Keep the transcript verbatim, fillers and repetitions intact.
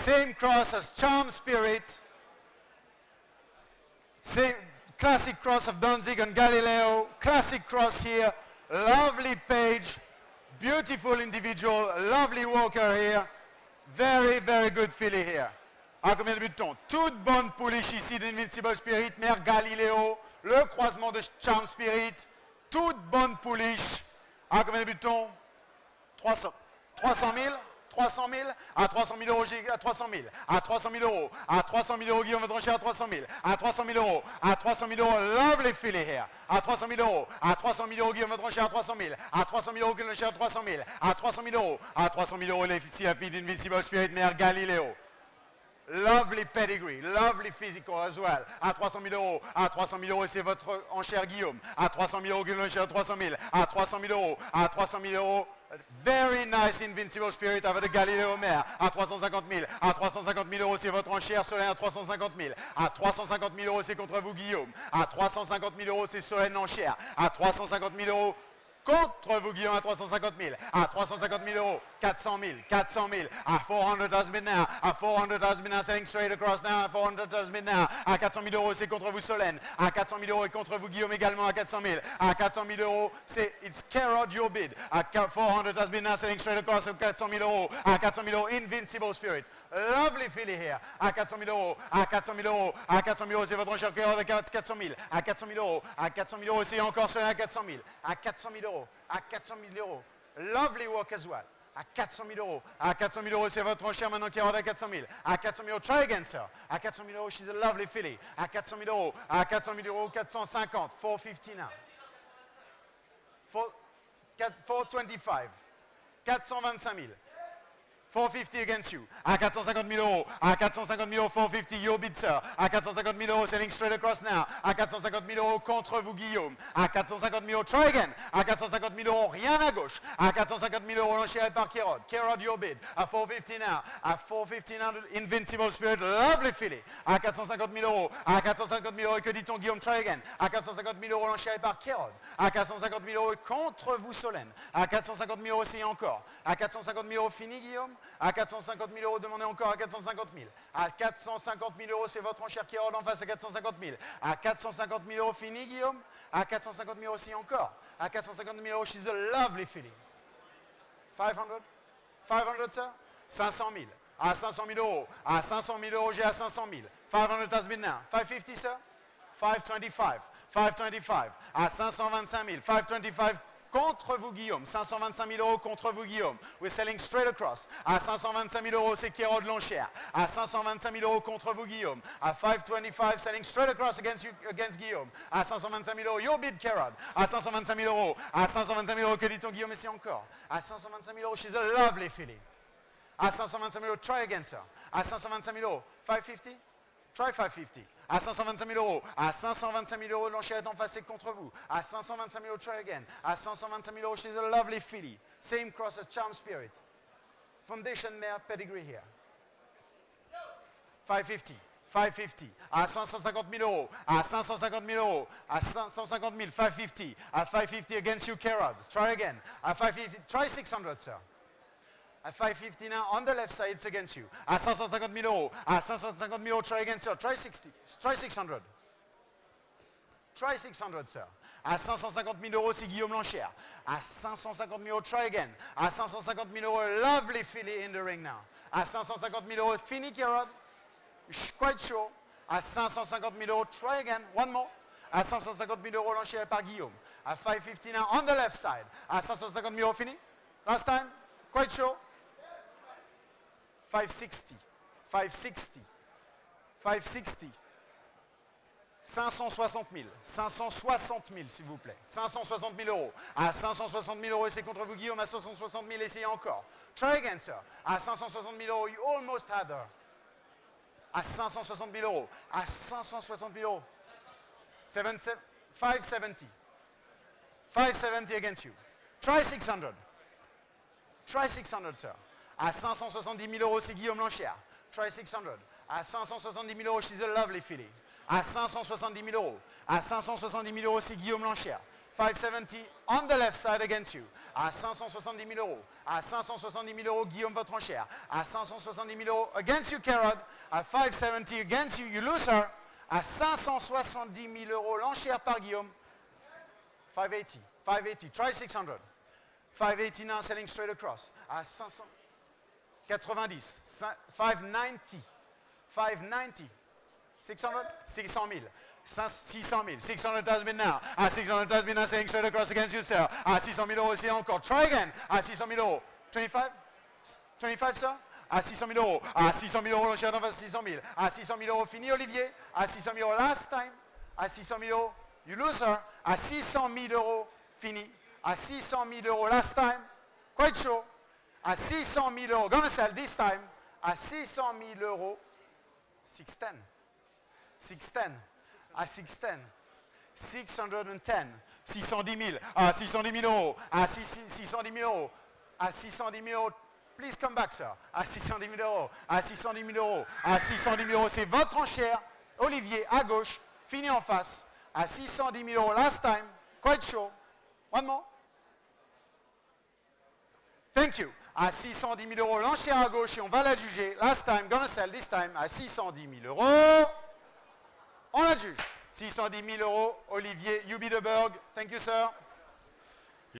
Same cross as Charm Spirit. Same classic cross of Danzig and Galileo. Classic cross here. Lovely page. Beautiful individual. Lovely walker here. Very, very good filly here. À combien de butons? Toute bonne pouliche ici d'Invincible Spirit. Mère Galileo. Le croisement de Charm Spirit. Toute bonne pouliche. À combien de butons? trois cents. trois cent mille. trois cent mille, à trois cent mille euros, à trois cent mille, à trois cent mille euros, à trois cent mille euros, Guillaume votre enchère à trois cent mille, à trois cent mille euros, à trois cent mille euros, lovely filly here, à trois cent mille euros, à trois cent mille euros, Guillaume votre enchère à trois cent mille, à trois cent mille euros, Guillaume votre enchère à trois cent mille, à trois cent mille euros, à trois cent mille euros, ici la fille d'Invincible Spirit, mère Galileo. Lovely pedigree, lovely physical as well. À trois cent mille euros, à trois cent mille euros, c'est votre enchère Guillaume. À trois cent mille euros, Guillaume votre enchère à trois cent mille, à trois cent mille euros, à trois cent mille euros. Very nice Invincible Spirit avec le Galileo Mère à trois cent cinquante mille. À trois cent cinquante mille euros, c'est votre enchère. Solène à trois cent cinquante mille. À trois cent cinquante mille euros, c'est contre vous Guillaume. À trois cent cinquante mille euros, c'est Solène enchère. À trois cent cinquante mille euros, contre vous Guillaume à trois cent cinquante mille. À trois cent cinquante mille euros, quatre cent mille. quatre cent mille. À four hundred has been now. À four hundred has been now. Selling straight across now. À four hundred has been now. À quatre cent mille euros, c'est contre vous Solène. À quatre cent mille euros et contre vous Guillaume également à quatre cent mille. À quatre cent mille euros, c'est It's Carrot your bid. À four hundred has been now. Selling straight across à quatre cent mille euros. À quatre cent mille euros, Invincible Spirit. Lovely filly here. À quatre cent mille euros. À quatre cent mille euros. À quatre cent mille euros, c'est votre enchère Carrot à quatre cent mille. À quatre cent mille euros. À quatre cent mille euros, c'est encore Solène à quatre cent mille. À quatre cent mille euros. À quatre cent mille euros. Lovely walk as well. À quatre cent mille euros. À quatre cent mille euros, c'est votre enchère maintenant qui est à quatre cent mille. À quatre cent mille euros, try again, sir. À quatre cent mille euros, she's a lovely filly. À quatre cent mille euros. À quatre cent mille euros, quatre cent cinquante. four fifty now. four twenty-five. quatre cent vingt-cinq mille. four fifty against you. À quatre cent cinquante mille euros. À quatre cent cinquante mille euros, four fifty, your bid, sir. À quatre cent cinquante mille euros, selling straight across now. À quatre cent cinquante mille euros, contre vous, Guillaume. À quatre cent cinquante mille euros, try again. À quatre cent cinquante mille euros, rien à gauche. À quatre cent cinquante mille euros, l'enchère est par Kérod. Kérod, your bid. À four fifty now. À four fifty now, Invincible Spirit, lovely filly. À quatre cent cinquante mille euros. À quatre cent cinquante mille euros, que dit-on, Guillaume, try again. À quatre cent cinquante mille euros, l'enchère est par Kérod. À quatre cent cinquante mille euros, contre vous, Solène. À quatre cent cinquante mille euros, c'est encore. À quatre cent cinquante mille euros, fini, Guillaume. À quatre cent cinquante mille euros, demandez encore à quatre cent cinquante mille. À quatre cent cinquante mille euros, c'est votre enchère qui est en face à quatre cent cinquante mille. À quatre cent cinquante mille euros, fini, Guillaume. À quatre cent cinquante mille euros, c'est encore. À quatre cent cinquante mille euros, she's a lovely filly. five hundred? five hundred, sir? cinq cent mille. À cinq cent mille euros. À cinq cent mille euros, j'ai à cinq cent mille. five hundred has been now. five fifty, sir? five twenty-five. five twenty-five. À cinq cent vingt-cinq mille. five twenty-five. Contre vous, Guillaume. cinq cent vingt-cinq mille euros contre vous, Guillaume. We're selling straight across. À cinq cent vingt-cinq mille euros, c'est Kérod l'enchère. À cinq cent vingt-cinq mille euros contre vous, Guillaume. À five twenty-five, selling straight across against, you, against Guillaume. À cinq cent vingt-cinq mille euros, your bid, Kérod. À cinq cent vingt-cinq mille euros. À cinq cent vingt-cinq mille euros, que dit-on, Guillaume, et c'est encore. À cinq cent vingt-cinq mille euros, she's a lovely filly. À cinq cent vingt-cinq mille euros, try again, sir. À cinq cent vingt-cinq mille euros, five fifty? Try five fifty. À cinq cent vingt-cinq mille euros. À cinq cent vingt-cinq mille euros, l'enchère est en face et contre vous. À cinq cent vingt-cinq mille euros, try again. À cinq cent vingt-cinq mille euros, she's a lovely filly. Same cross as Charm Spirit. Foundation mare pedigree here. five fifty. five fifty. À cinq cent cinquante mille euros. À cinq cent cinquante mille euros. À cinq cent cinquante mille. five fifty. À five fifty against you, Kérod. Try again. À five fifty. Try six hundred, sir. At five fifty now, on the left side, it's against you. À cinq cent cinquante mille euros. À cinq cent cinquante mille euros, try again, sir. Try sixty. Try six hundred. Try six hundred, sir. À cinq cent cinquante mille euros, c'est Guillaume l'enchère. À cinq cent cinquante mille euros, try again. À cinq cent cinquante mille euros, lovely filly in the ring now. À cinq cent cinquante mille euros, fini, Kérod. Quite sure. À cinq cent cinquante mille euros, try again. One more. À cinq cent cinquante mille euros, l'enchère est par Guillaume. À five fifty now, on the left side. À cinq cent cinquante mille euros, fini. Last time. Quite sure. five sixty, five sixty, five sixty, cinq cent soixante mille, cinq cent soixante mille s'il vous plaît, cinq cent soixante mille euros. À cinq cent soixante mille euros, c'est contre vous Guillaume, à cinq cent soixante mille, essayez encore. Try again, sir. À cinq cent soixante mille euros, you almost had her. À cinq cent soixante mille euros, à cinq cent soixante mille euros. five seventy, five seventy against you. Try six hundred. Try six hundred, sir. À cinq cent soixante-dix mille euros, c'est Guillaume l'enchère. Try six hundred. À cinq cent soixante-dix mille euros, she's a lovely filly. À cinq cent soixante-dix mille euros. À cinq cent soixante-dix mille euros, c'est Guillaume l'enchère. five seventy on the left side against you. À cinq cent soixante-dix mille euros. À cinq cent soixante-dix mille euros, Guillaume, votre enchère. À cinq cent soixante-dix mille euros against you, Kerod. À five seventy against you, you lose her. À cinq cent soixante-dix mille euros, l'enchère par Guillaume. five eighty. five eighty. Try six hundred. five eighty now, selling straight across. À cinq cent quatre-vingt-dix. five ninety. five ninety. six hundred. six cent mille. six cent mille. six hundred has been now. À six hundred has been now, selling straight across against you, sir. À six cent mille euros, c'est encore. Try again. À six cent mille euros. twenty-five. twenty-five, sir. À six cent mille euros. À six cent mille euros, l'enchère dans six cent mille. À six cent mille euros, fini, Olivier. À six cent mille euros, last time. À six cent mille euros, you lose her. À six cent mille euros, fini. À six cent mille euros, last time. Quite sure. À six cent mille euros, gonna sell this time. À six cent mille euros, six ten. six ten. À six ten. six hundred ten. six cent dix mille. À six cent dix mille euros. À six cent dix mille euros. À six cent dix mille euros. Please come back, sir. À six cent dix mille euros. À six cent dix mille euros. À six cent dix mille euros. C'est votre enchère. Olivier, à gauche. Fini en face. À six cent dix mille euros. Last time. Quite sure. One more. Thank you. À six cent dix mille euros. L'enchère à gauche et on va la juger. Last time. Gonna sell this time. À six cent dix mille euros. On la juge. six cent dix mille euros. Olivier, you be the Berg. Thank you, sir.